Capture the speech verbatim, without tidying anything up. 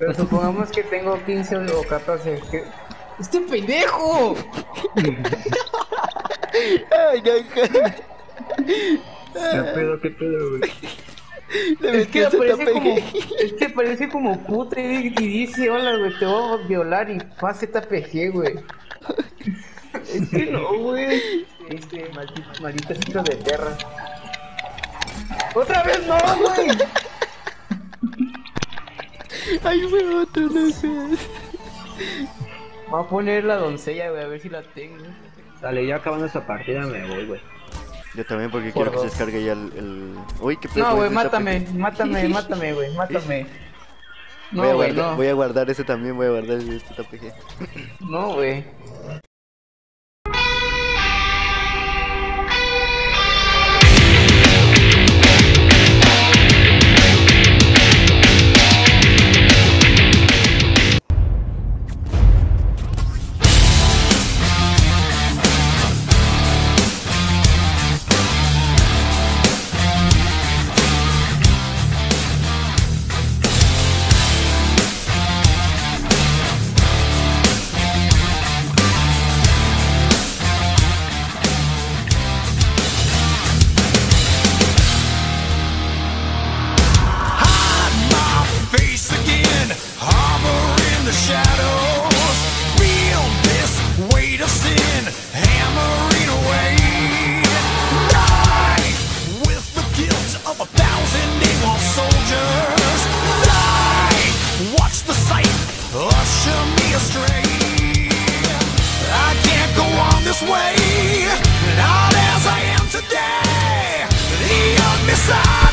Pero supongamos que tengo quince o catorce. ¿Qué? ¡Este pendejo! Ay, no, ¿Qué pedo, qué pedo, güey? Le Es que metí el aparece como, Z P G. es que aparece como puta y, y dice, hola, güey, te voy a violar y pasa Z P G, güey. Es que no, güey. Este, maldito, malditos hijos de perra. ¡Otra vez no, güey! Ay, güey, otro, no seas. Voy a poner la doncella, güey, a ver si la tengo. Dale, ya acabando esta partida me voy, güey. Yo también porque Por quiero que dos. se descargue ya el... el... Uy, qué pedo No, con güey, ese mátame, Z P G. mátame, mátame, güey, mátame. Voy a No, güey, guardar, no. voy a guardar ese también, voy a guardar ese Z P G. No, güey. Face again, harbor in the shadows. Feel this weight of sin hammering away. Die with the guilt of a thousand evil soldiers. Die, watch the sight usher me astray. I can't go on this way, not as I am today. The undesirable